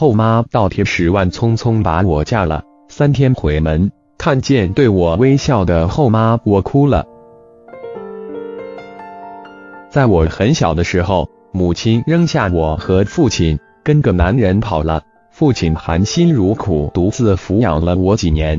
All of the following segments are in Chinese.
后妈倒贴10万匆匆把我嫁了，3天回门，看见对我微笑的后妈，我哭了。在我很小的时候，母亲扔下我和父亲，跟个男人跑了，父亲含辛茹苦独自抚养了我几年。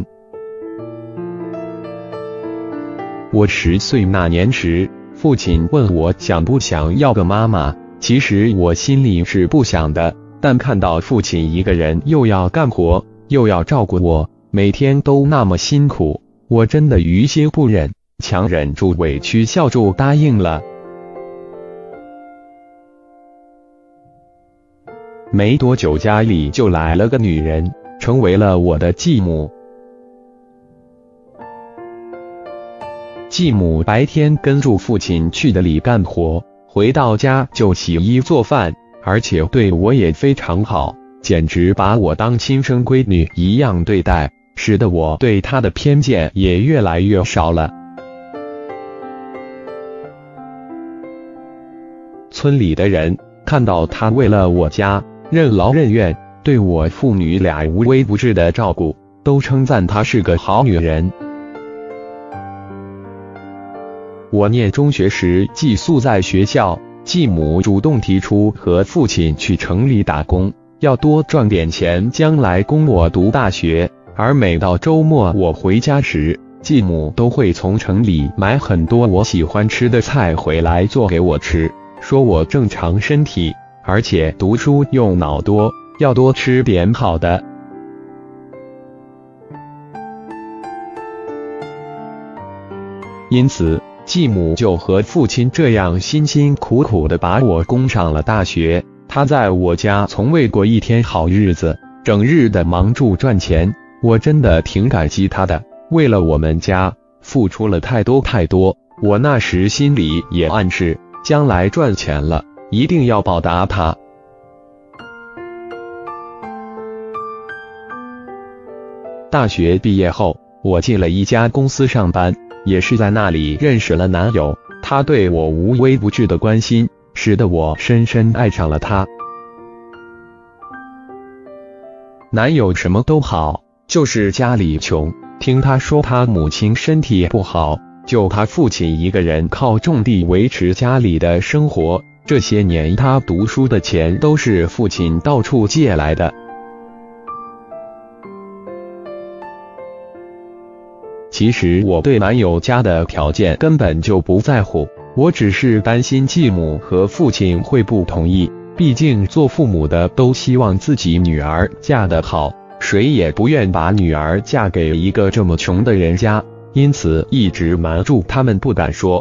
我10岁那年时，父亲问我想不想要个妈妈，其实我心里是不想的，但看到父亲一个人又要干活，又要照顾我，每天都那么辛苦，我真的于心不忍，强忍住委屈，笑住答应了。没多久，家里就来了个女人，成为了我的继母。继母白天跟住父亲去的里干活，回到家就洗衣做饭，而且对我也非常好，简直把我当亲生闺女一样对待，使得我对她的偏见也越来越少了。村里的人看到她为了我家任劳任怨，对我父女俩无微不至的照顾，都称赞她是个好女人。我念中学时寄宿在学校，继母主动提出和父亲去城里打工，要多赚点钱，将来供我读大学。而每到周末我回家时，继母都会从城里买很多我喜欢吃的菜回来做给我吃，说我正常身体，而且读书用脑多，要多吃点好的。因此继母就和父亲这样辛辛苦苦地把我供上了大学，她在我家从未过一天好日子，整日的忙住赚钱，我真的挺感激她的，为了我们家付出了太多太多，我那时心里也暗示，将来赚钱了，一定要报答她。大学毕业后，我进了一家公司上班，也是在那里认识了男友，他对我无微不至的关心，使得我深深爱上了他。男友什么都好，就是家里穷，听他说他母亲身体不好，就他父亲一个人靠种地维持家里的生活，这些年他读书的钱都是父亲到处借来的。其实我对男友家的条件根本就不在乎，我只是担心继母和父亲会不同意，毕竟做父母的都希望自己女儿嫁得好，谁也不愿把女儿嫁给一个这么穷的人家，因此一直瞒住他们不敢说。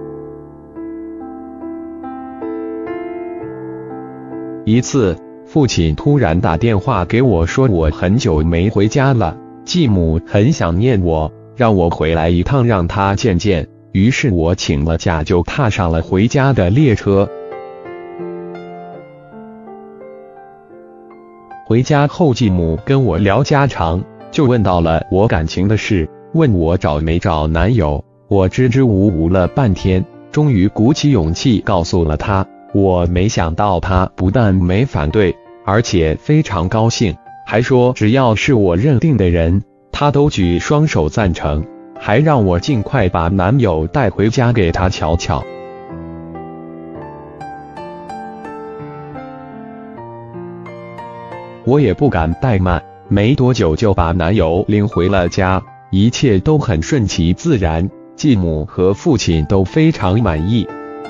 一次，父亲突然打电话给我说我很久没回家了，继母很想念我，让我回来一趟让他见见，于是我请了假就踏上了回家的列车。回家后，继母跟我聊家常，就问到了我感情的事，问我找没找男友。我支支吾吾了半天，终于鼓起勇气告诉了他。我没想到他不但没反对，而且非常高兴，还说只要是我认定的人，他都举双手赞成，还让我尽快把男友带回家给他瞧瞧。我也不敢怠慢，没多久就把男友领回了家，一切都很顺其自然，继母和父亲都非常满意。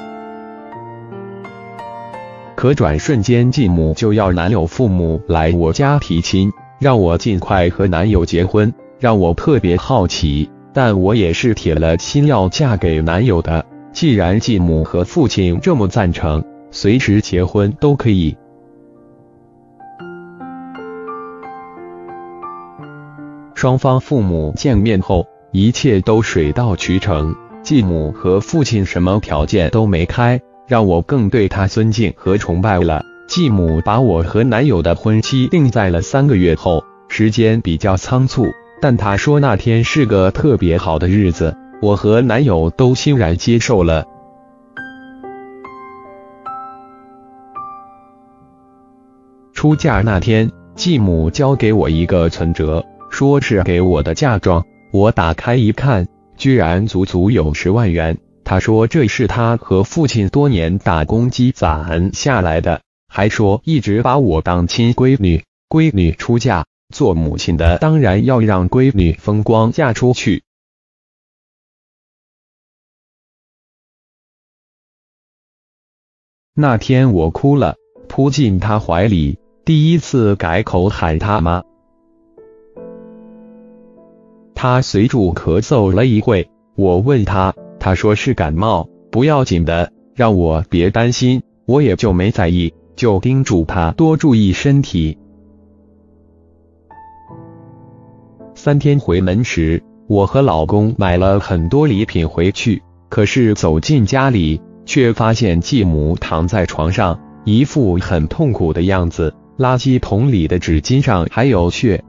可转瞬间，继母就要男友父母来我家提亲，让我尽快和男友结婚，让我特别好奇，但我也是铁了心要嫁给男友的。既然继母和父亲这么赞成，随时结婚都可以。双方父母见面后，一切都水到渠成，继母和父亲什么条件都没开，让我更对他尊敬和崇拜了。继母把我和男友的婚期定在了3个月后，时间比较仓促，但她说那天是个特别好的日子，我和男友都欣然接受了。出嫁那天， 继母交给我一个存折，说是给我的嫁妆。我打开一看，居然足足有10万元。他说这是他和父亲多年打工积攒下来的，还说一直把我当亲闺女，闺女出嫁，做母亲的当然要让闺女风光嫁出去。那天我哭了，扑进他怀里，第一次改口喊他妈。他随住咳嗽了一会，我问他，他说是感冒，不要紧的，让我别担心，我也就没在意，就叮嘱他多注意身体。3天回门时，我和老公买了很多礼品回去，可是走进家里，却发现继母躺在床上，一副很痛苦的样子，垃圾桶里的纸巾上还有血。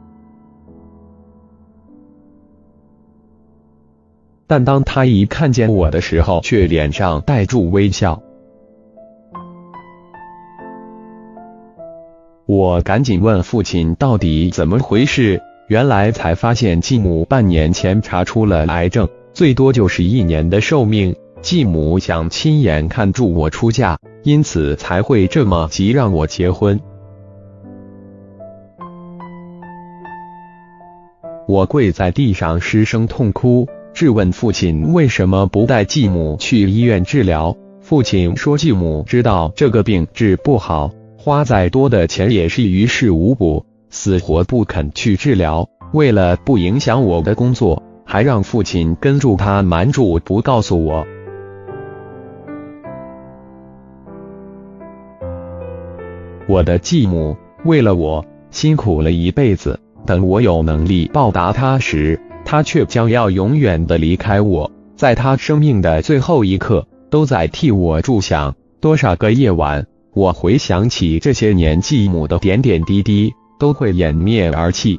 但当他一看见我的时候，却脸上带住微笑。我赶紧问父亲到底怎么回事，原来才发现继母半年前查出了癌症，最多就是1年的寿命。继母想亲眼看住我出嫁，因此才会这么急让我结婚。我跪在地上失声痛哭，质问父亲为什么不带继母去医院治疗。父亲说继母知道这个病治不好，花再多的钱也是于事无补，死活不肯去治疗。为了不影响我的工作，还让父亲跟住他，瞒住不告诉我。我的继母为了我辛苦了一辈子，等我有能力报答她时，她却将要永远的离开我，在她生命的最后一刻，都在替我着想。多少个夜晚，我回想起这些年继母的点点滴滴，都会掩面而泣。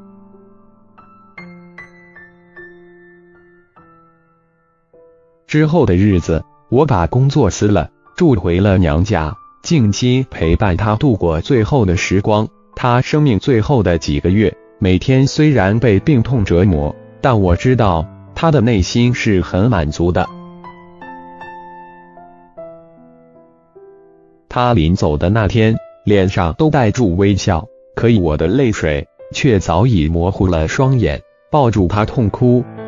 之后的日子，我把工作辞了，住回了娘家，静心陪伴她度过最后的时光。她生命最后的几个月，每天虽然被病痛折磨，但我知道她的内心是很满足的。她临走的那天，脸上都带住微笑，可以我的泪水却早已模糊了双眼，抱住她痛哭，